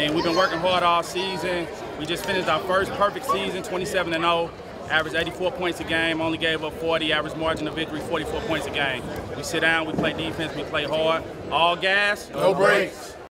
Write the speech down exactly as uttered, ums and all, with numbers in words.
mean, we've been working hard all season. We just finished our first perfect season, twenty-seven and oh. Averaged eighty-four points a game, only gave up forty, average margin of victory, forty-four points a game. We sit down, we play defense, we play hard. All gas, no breaks.